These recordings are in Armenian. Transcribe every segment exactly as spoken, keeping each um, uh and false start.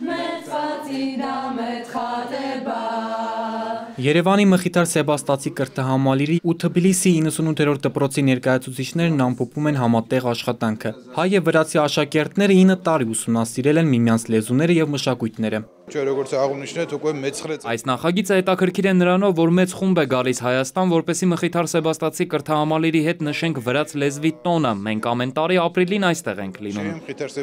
Երևանի Մխիթար Սեբաստացի կրթահամալիրի ու Թբիլիսի իննսունութերորդ դպրոցի ներկայացուցիչներն ամփոփում են համատեղ աշխատանքը։ Հայ և վրացի աշակերտները ինը տարի ուսումնասիրել են միմյանց լեզուները և մշակույթները։ Այս նախագիծը հետաքրքիր է նրանով, որ մեծ խումբ է գալիս Հայաստան, որպեսզի Մխիթար Սեբաստացի կրթահամալիրի հետ նշենք վրաց լեզվի տոնը։ Մենք ամեն տարի ապրիլին այստեղ ենք լինում։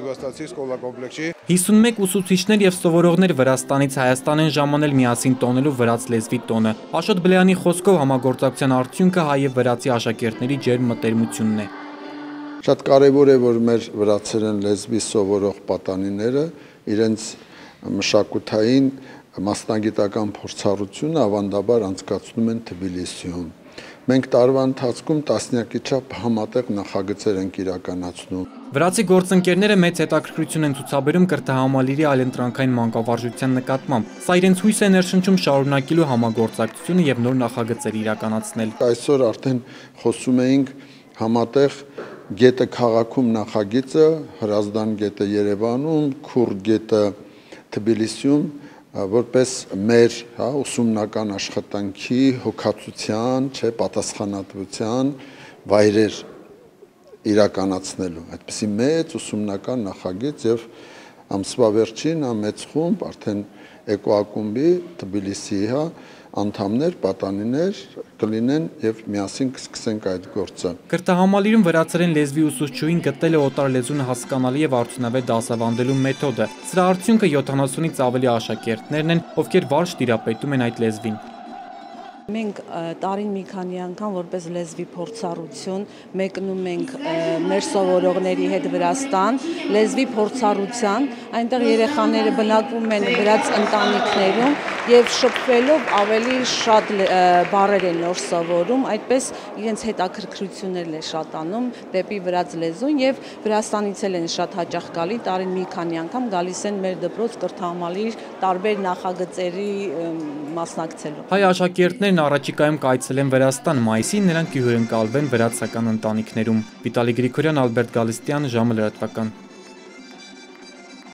հիսունմեկ ուսուցիչներ և սովորողներ Վրաստանից Հայաստան են ժամանել միասին տոնելու վրաց լեզվի տոնը։ Աշոտ Բլեյանի խոսքով համագործակցության արդյունքը հայ և վրացի աշակերտների ջերմ մտերմությունն է։ Շատ կարևոր է, որ մեր վրացերեն լեզվի սովորող պատանիները իրենց մշակութային մասնագիտական փորձառությունը ավանդաբար անցկացնում են Թբիլիսիում։ Մենք տարվա ընթացքում տասնյակի չափ համատեղ նախագծեր ենք իրականացնում։ Վրացի գործընկերները մեծ հետաքրքրություն են ցուցաբերում կրթահամալիրի այլընտրանքային մանկավարժության նկատմամբ։ Սա իրենց հույս է ներշնչում շարունակելու համագործակցությունը և նոր նախագծեր իրականացնել։ Այսօր արդեն խոսում էինք համատեղ գետը քաղաքում նախագիծը, Հրազդան գետը Երևանում, Քուր գետը Թբիլիսիում, որպես մեր ուսումնական աշխատանքի հոգացության, պատասխանատվության վայրեր իրականացնելու, այդպիսի մեծ ուսումնական նախագիծ և ամսվա վերջին մեծ խումբ արդեն Էկոակումբի Թբիլիսիի անդամներ, պատանիներ կլինեն և միասին կսկսենք այդ գործը։ Կրթահամալիրում վրացերեն լեզվի ուսուցչուհին գտել է օտար լեզուն հասկանալի և արդյունավետ դասավանդելու մեթոդը։ Սրա արդյունքը յոթանասունից ավելի աշակերտներն են, ովքեր վարժ տիրապետում են այդ լեզվին։ Մենք տարին մի քանի անգամ որպես լեզվի փորձառություն մեկնում ենք մեր սովորողների հետ Վրաստան, լեզվի փորձառության, այնտեղ երեխաները բնակվում են վրաց ընտանիքներում և շփվելով ավելի շատ բառեր են նոր սովորում, այդպես իրենց հետաքրքրություններն է շատանում դեպի վրաց լեզուն և Վրաստանից էլ են շատ հաճախ գալի, տարին մի քանի անգամ գալիս են մեր դպրոց կրթահամալիր տարբեր նախագծերի մասնակցելու։ Հայ աշակերտներն առաջիկայում կայցելեն Վրաստան, մայիսին նրանք կհյուրընկալվեն վրացական ընտանիքներում։ Վիտալի Գրիգորյան, Ալբերտ Գալստյան, ժամը լրատվական։